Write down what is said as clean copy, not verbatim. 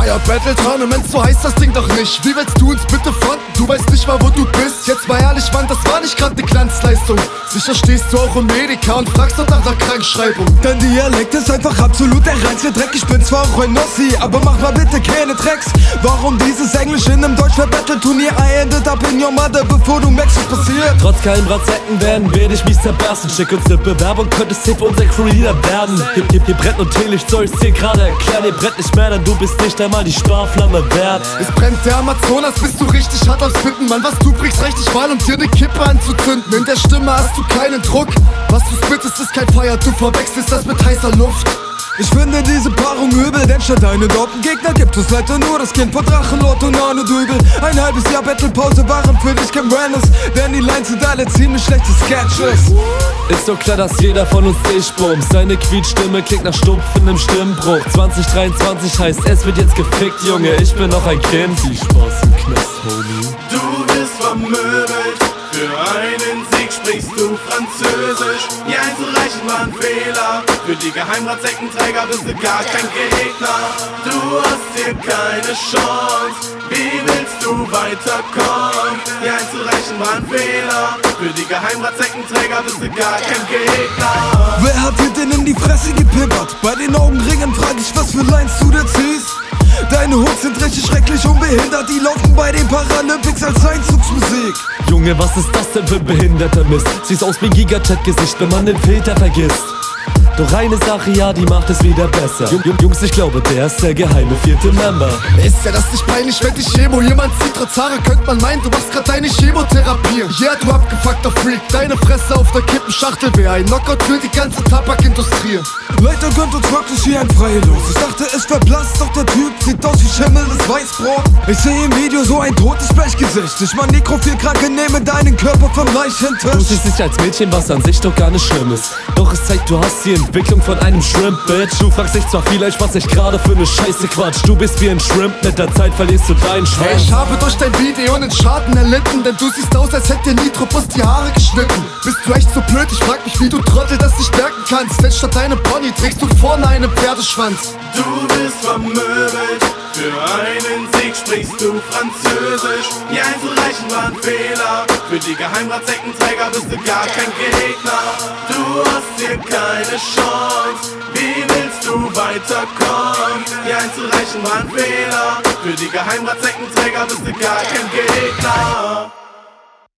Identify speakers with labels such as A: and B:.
A: Fire Battle Tournament, so heißt das Ding doch nicht. Wie willst du uns bitte fronten? Du weißt nicht mal, wo du bist. Jetzt mal ehrlich, Mann, das war nicht grad ne Glanzleistung. Sicher stehst du auch im Medica und fragst dort nach der Krankschreibung.
B: Dein Dialekt ist einfach absolut der reinste Dreck. Ich bin zwar auch ein Nossi, aber mach mal bitte keine Tracks. Warum dieses Englisch in einem Deutsch-Battle-Turnier? I ended up in your mother, bevor du merkst, was passiert.
C: Trotz keinem Bratzsäcken werden wir dich mies zerbersten. Schick uns ne Bewerbung, könntest safe unser Crew-Leader werden. Hier brennt und Teelicht, soll ich's dir gerade erklären. Ihr brennt nicht mehr, denn du bist nicht einmal die Sparflamme wert.
A: Es brennt der Amazonas, bist du richtig hart aufs Bitten. Mann, was du bringst, reicht nicht mal, um dir ne Kippe anzuzünden. In der Stimme hast du keinen Druck. Was du spittest, ist kein Feuer, du verwechselst das mit heißer Luft.
B: Ich finde diese Paarung übel, denn statt einen dorten Gegner gibt es leider nur das Kind von Drachenlord und Arne Dübel. Ein halbes Jahr Battlepause waren für dich kein Random, denn die Lines sind alle ziemlich schlechte Sketches.
C: Ist so klar, dass jeder von uns dich bumst. Seine Quietschstimme klingt nach stumpfendem Stimmbruch. 2023 heißt, es wird jetzt gefickt, Junge, ich bin noch ein Kind. Viel Spaß im Knast, Homie.
D: Du bist vermöbelt, für einen Sieg sprichst du Französisch. Die einzureichen war ein Fehler, für die Geheimratseckenträger bist du gar kein Gegner. Du hast hier keine Chance, wie willst du weiterkommen? Die einzureichen war ein Fehler, für die Geheimratseckenträger bist du gar kein Gegner.
B: Wer hat dir denn in die Fresse gepippert? Bei den Augenringen frag ich, was für Lines du da ziehst. Deine Hooks sind richtig schrecklich unbehindert, die laufen bei den Paralympics als Einzugsmusik.
C: Junge, was ist das denn für ein behinderter Mist? Siehst aus wie ein Gigachat-Gesicht, wenn man den Filter vergisst. Doch eine Sache, ja, die macht es wieder besser. Jungs, ich glaube, der ist der geheime 4. Member.
A: Ist ja das nicht peinlich, wenn dich Chemo jemand sieht? Trotz Haare könnte man meinen, du machst grad deine Chemotherapie. Ja, du abgefuckter Freak, deine Fresse auf der Kippenschachtel wär ein Knockout für die ganze Tabakindustrie.
B: Leider gönnt uns wirklich hier ein Freilos. Ich dachte, es verblasst, doch der Typ sieht aus wie Schimmel des Weißbrot. Ich sehe im Video so ein totes Blechgesicht. Ich mein Nekrophil-Kranke nehme deinen Körper vom Leicentisch.
C: Du siehst dich als Mädchen, was an sich doch gar nicht schlimm ist. Doch es zeigt, du hast die Entwicklung von einem Shrimp, Bitch. Du fragst dich zwar vielleicht, was ich gerade für ne Scheiße quatsch. Du bist wie ein Shrimp, mit der Zeit verlierst du deinen Schwanz.
A: Hey, ich habe durch dein Video einen Schaden erlitten, denn du siehst aus, als hätte dir Nitrobus die Haare geschnitten. Bist du echt so blöd? Ich frag mich, wie du Trottel das nicht merken kannst. Denn statt deinem Pony trägst du vorne einen Pferdeschwanz.
D: Du bist vermöbelt, für einen Sieg sprichst du Französisch. Die einzureichen war ein Fehler, für die Geheimratseckenträger bist du gar kein Gegner. Du hast hier keine Chance, wie willst du weiterkommen? Die einzureichen war ein Fehler, für die Geheimratseckenträger bist du gar kein Gegner.